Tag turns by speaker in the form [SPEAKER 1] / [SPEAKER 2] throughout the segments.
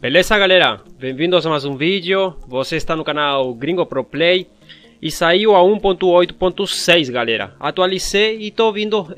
[SPEAKER 1] Beleza, galera? Bem-vindos a mais um vídeo. Você está no canal Gringo Pro Play e saiu a 1.8.6, galera. Atualizei e estou vindo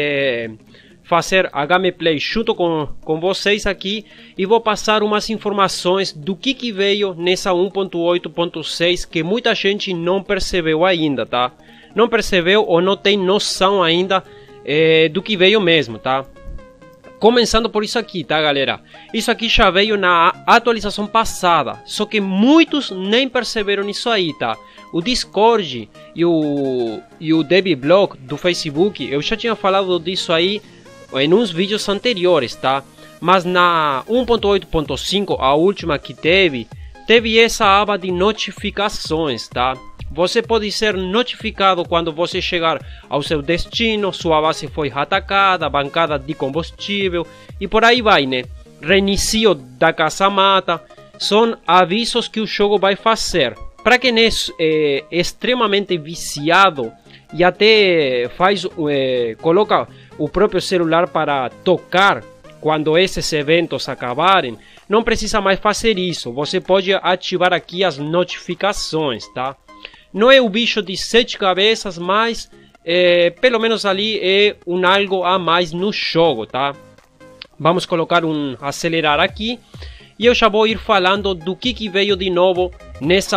[SPEAKER 1] fazer a gameplay junto com vocês aqui e vou passar umas informações do que veio nessa 1.8.6 que muita gente não percebeu ainda, tá? Não percebeu ou não tem noção ainda do que veio mesmo, tá? Começando por isso aqui, tá, galera? Isso aqui já veio na atualização passada, só que muitos nem perceberam isso aí, tá? O Discord e o Debiblog do Facebook, eu já tinha falado disso aí em uns vídeos anteriores, tá? Mas na 1.8.5, a última que teve essa aba de notificações, tá? Você pode ser notificado quando você chegar ao seu destino, sua base foi atacada, bancada de combustível e por aí vai, né? Reinicio da caça-mata, são avisos que o jogo vai fazer. Para quem é extremamente viciado e até coloca o próprio celular para tocar quando esses eventos acabarem, não precisa mais fazer isso. Você pode ativar aqui as notificações, tá? Não é o bicho de 7 cabeças, mas pelo menos ali é algo a mais no jogo, tá? Vamos colocar acelerar aqui e eu já vou ir falando do que veio de novo nessa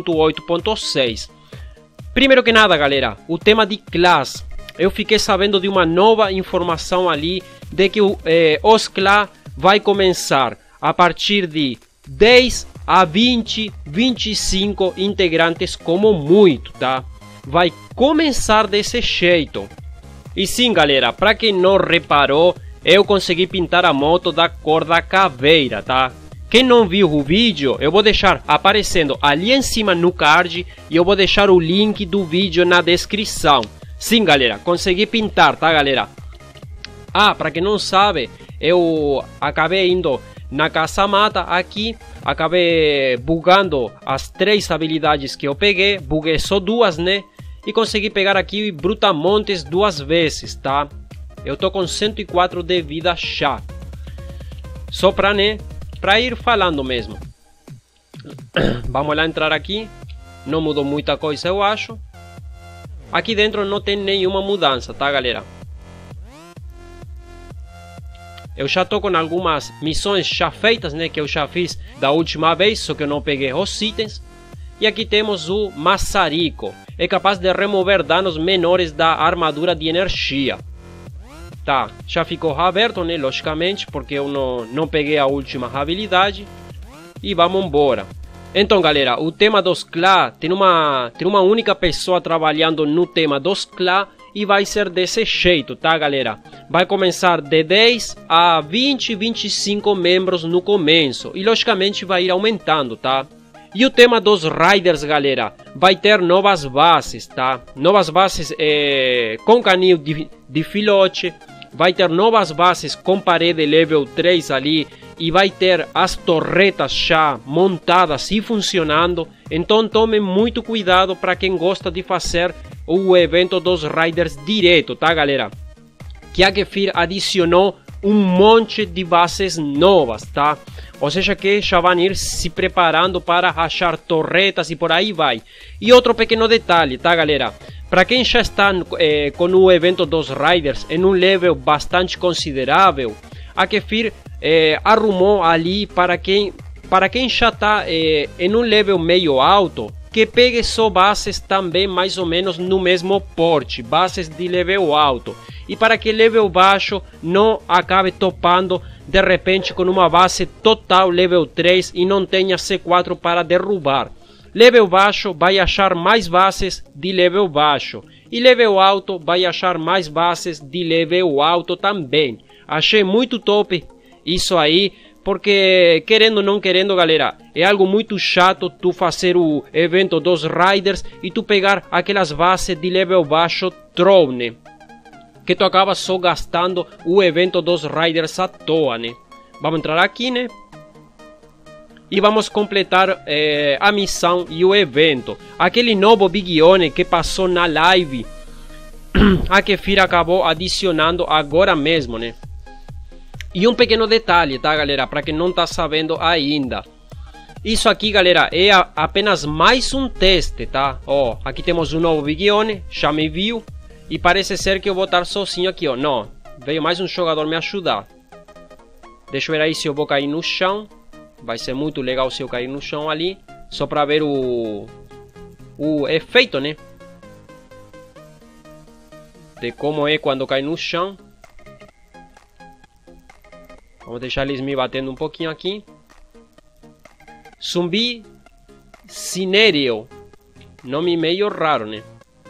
[SPEAKER 1] 1.8.6. Primeiro que nada, galera, o tema de class. Eu fiquei sabendo de uma nova informação ali de que os class vai começar a partir de 10 a 20, 25 integrantes como muito, tá? Vai começar desse jeito. E sim, galera, para quem não reparou, eu consegui pintar a moto da cor da caveira, tá? Quem não viu o vídeo, eu vou deixar aparecendo ali em cima no card e eu vou deixar o link do vídeo na descrição. Sim, galera, consegui pintar, tá, galera? Ah, para quem não sabe, eu acabei indo na caça-mata aqui, acabei bugando as 3 habilidades que eu peguei, buguei só 2, né? E consegui pegar aqui Brutamontes 2 vezes, tá? Eu tô com 104 de vida já. Só pra, né? Pra ir falando mesmo. Vamos lá entrar aqui. Não mudou muita coisa, eu acho. Aqui dentro não tem nenhuma mudança, tá, galera? Eu já tô com algumas missões já feitas, né? Que eu já fiz da última vez, só que eu não peguei os itens. E aqui temos o Maçarico. É capaz de remover danos menores da armadura de energia. Tá, já ficou aberto, né? Logicamente, porque eu não peguei a última habilidade. E vamos embora. Então, galera, o tema dos clã tem uma única pessoa trabalhando no tema dos clã. E vai ser desse jeito, tá, galera? Vai começar de 10 a 20, 25 membros no começo. E logicamente vai ir aumentando, tá? E o tema dos Riders, galera, vai ter novas bases, tá? Novas bases com canil de filote. Vai ter novas bases com parede level 3 ali. E vai ter as torretas já montadas e funcionando. Então tome muito cuidado para quem gosta de fazer o evento dos Riders direto, tá, galera? Que a Gefir adicionou um monte de bases novas, tá? Ou seja que já vão ir se preparando para achar torretas e por aí vai. E outro pequeno detalhe, tá, galera? Para quem já está com o evento dos Riders em um level bastante considerável, a Gefir arrumou ali para quem já está em um level meio alto, que pegue só bases também mais ou menos no mesmo porte, bases de level alto. E para que level baixo não acabe topando de repente com uma base total level 3 e não tenha C4 para derrubar. Level baixo vai achar mais bases de level baixo. E level alto vai achar mais bases de level alto também. Achei muito top isso aí. Porque querendo ou não querendo, galera, é algo muito chato tu fazer o evento dos Riders e tu pegar aquelas bases de level baixo troll, né? Que tu acaba só gastando o evento dos Riders à toa, né? Vamos entrar aqui, né? E vamos completar a missão e o evento. Aquele novo Bigione que passou na live, a Kefir acabou adicionando agora mesmo, né? E um pequeno detalhe, tá, galera? Para quem não tá sabendo ainda. Isso aqui, galera, é apenas mais um teste, tá? Ó, aqui temos um novo Bigione, já me viu. E parece ser que eu vou estar sozinho aqui, ó. Não, veio mais um jogador me ajudar. Deixa eu ver aí se eu vou cair no chão. Vai ser muito legal se eu cair no chão ali. Só pra ver o efeito, né? De como é quando cai no chão. Vamos deixar eles me batendo um pouquinho aqui. Zumbi Cinerio. Nome meio raro, né?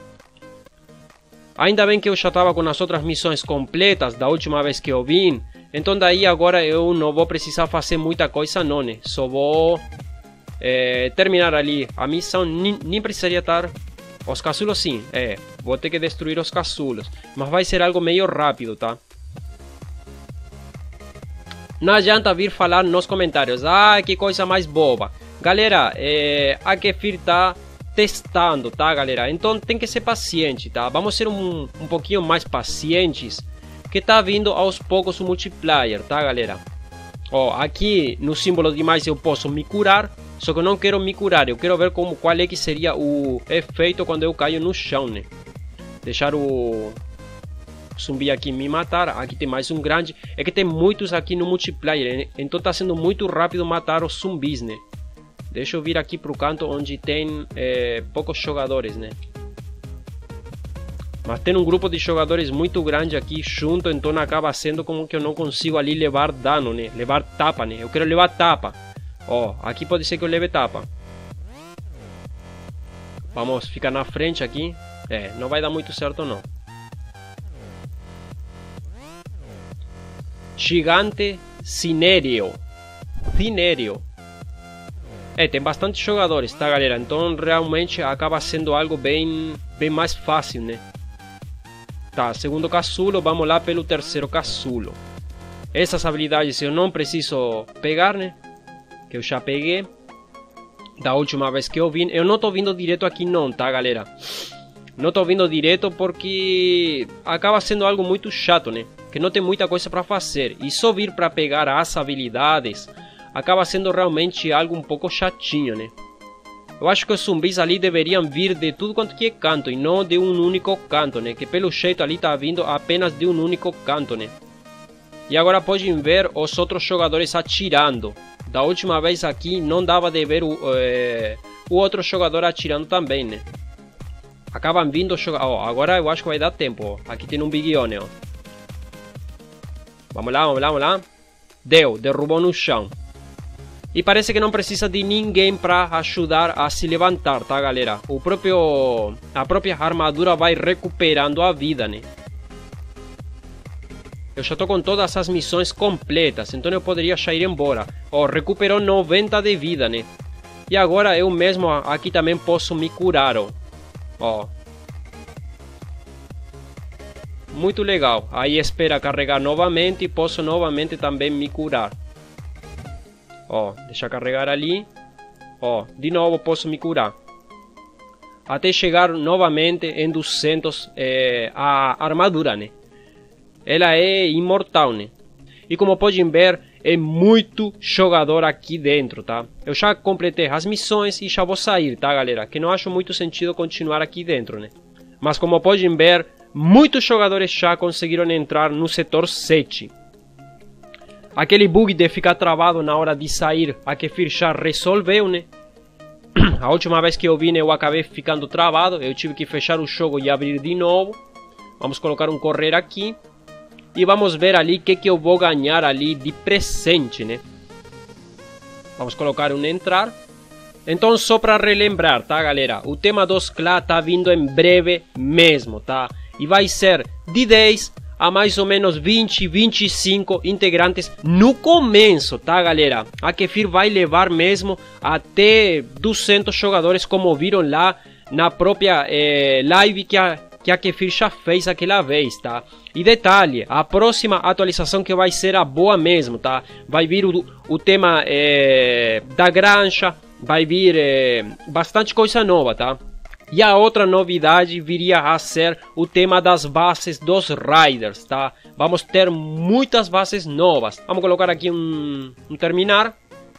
[SPEAKER 1] Ainda bem que eu já estava com as outras missões completas da última vez que eu vim. Então daí agora eu não vou precisar fazer muita coisa não, né? Só vou terminar ali a missão. Nem precisaria estar... Os casulos sim, vou ter que destruir os casulos. Mas vai ser algo meio rápido, tá? Não adianta vir falar nos comentários. Ah, que coisa mais boba. Galera, a Kefir tá testando, tá, galera? Então tem que ser paciente, tá? Vamos ser um pouquinho mais pacientes. Que tá vindo aos poucos o multiplayer, tá, galera? Ó, aqui no símbolo de mais eu posso me curar. Só que eu não quero me curar. Eu quero ver qual é que seria o efeito quando eu caio no chão, né? Deixar o zumbi aqui me matar. Aqui tem mais um grande. É que tem muitos aqui no multiplayer, né? Então tá sendo muito rápido matar os zumbis, né? Deixa eu vir aqui pro canto onde tem poucos jogadores, né? Mas tem um grupo de jogadores muito grande aqui junto. Então acaba sendo como que eu não consigo ali levar dano, né? Levar tapa, né? Eu quero levar tapa. Ó, aqui pode ser que eu leve tapa. Vamos ficar na frente aqui. Não vai dar muito certo não. Gigante Cinerio. Cinerio. Tem bastante jogadores, tá, galera? Então realmente acaba sendo algo bem mais fácil, né? Tá, segundo casulo, vamos lá pelo terceiro casulo. Essas habilidades eu não preciso pegar, né? Que eu já peguei da última vez que eu vim. Eu não tô vindo direto aqui não, tá, galera? Não tô vindo direto porque acaba sendo algo muito chato, né? Que não tem muita coisa pra fazer. E só vir pra pegar as habilidades acaba sendo realmente algo um pouco chatinho, né? Eu acho que os zumbis ali deveriam vir de tudo quanto que é canto e não de um único canto, né? Que pelo jeito ali tá vindo apenas de um único canto, né? E agora podem ver os outros jogadores atirando. Da última vez aqui não dava de ver o outro jogador atirando também, né? Acabam vindo jogar. Ó, agora eu acho que vai dar tempo. Ó. Aqui tem um Bigione, ó. Vamos lá, vamos lá, vamos lá. Derrubou no chão. E parece que não precisa de ninguém para ajudar a se levantar, tá, galera? A própria armadura vai recuperando a vida, né? Eu já tô com todas as missões completas, então eu poderia já ir embora. Ó, recuperou 90 de vida, né? E agora eu mesmo aqui também posso me curar, ó. Ó. Muito legal. Aí espera carregar novamente e posso novamente também me curar. Ó, deixa carregar ali. Ó, de novo posso me curar. Até chegar novamente em 200 a armadura, né? Ela é imortal, né? E como podem ver, é muito jogador aqui dentro, tá? Eu já completei as missões e já vou sair, tá, galera? Que não acho muito sentido continuar aqui dentro, né? Mas como podem ver, muitos jogadores já conseguiram entrar no setor 7. Aquele bug de ficar travado na hora de sair, a Kefir já resolveu, né? A última vez que eu vim eu acabei ficando travado. Eu tive que fechar o jogo e abrir de novo. Vamos colocar um correr aqui. E vamos ver ali o que eu vou ganhar ali de presente, né? Vamos colocar um entrar. Então só para relembrar, tá, galera? O tema dos clã tá vindo em breve mesmo, tá? E vai ser de 10 a mais ou menos 20, 25 integrantes no começo, tá, galera? A Kefir vai levar mesmo até 200 jogadores, como viram lá na própria live que a Kefir já fez aquela vez, tá? E detalhe, a próxima atualização que vai ser a boa mesmo, tá? Vai vir o tema da granja, vai vir bastante coisa nova, tá? E a outra novidade viria a ser o tema das bases dos Riders, tá? Vamos ter muitas bases novas. Vamos colocar aqui um terminar.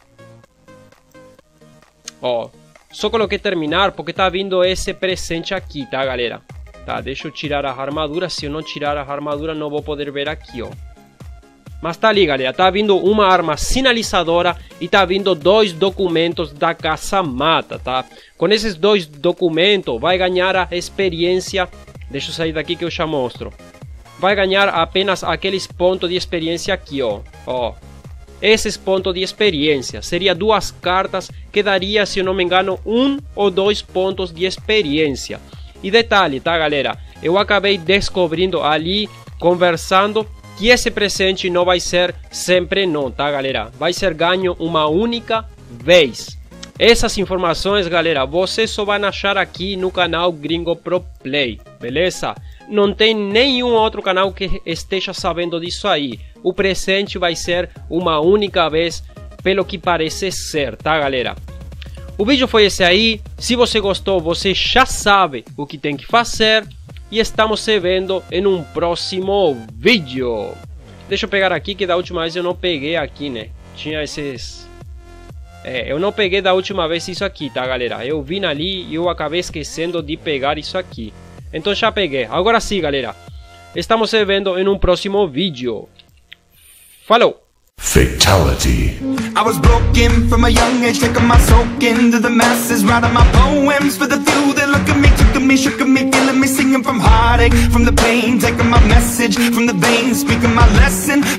[SPEAKER 1] Ó, só coloquei terminar porque tá vindo esse presente aqui, tá, galera? Tá, deixa eu tirar a armadura. Se eu não tirar a armadura, não vou poder ver aqui, ó. Mas tá ali, galera, tá vindo uma arma sinalizadora e tá vindo 2 documentos da caça-mata, tá? Com esses 2 documentos vai ganhar a experiência. Deixa eu sair daqui que eu já mostro. Vai ganhar apenas aqueles pontos de experiência aqui, ó. Ó, esses pontos de experiência. Seria 2 cartas que daria, se eu não me engano, 1 ou 2 pontos de experiência. E detalhe, tá, galera? Eu acabei descobrindo ali, conversando, que esse presente não vai ser sempre não, tá, galera? Vai ser ganho uma única vez. Essas informações, galera, vocês só vão achar aqui no canal Gringo Pro Play, beleza? Não tem nenhum outro canal que esteja sabendo disso aí. O presente vai ser uma única vez, pelo que parece ser, tá, galera? O vídeo foi esse aí. Se você gostou, você já sabe o que tem que fazer. E estamos se vendo em um próximo vídeo. Deixa eu pegar aqui, que da última vez eu não peguei aqui, né? Tinha esses... eu não peguei da última vez isso aqui, tá, galera? Eu vim ali e eu acabei esquecendo de pegar isso aqui. Então já peguei. Agora sim, galera. Estamos se vendo em um próximo vídeo. Falou!
[SPEAKER 2] Fatality. I was broken from a young age, taking my soak into the masses, writing my poems for the few that look at me, took at me, shook at me, feeling me, singing from heartache, from the pain, taking my message from the veins, speaking my lesson.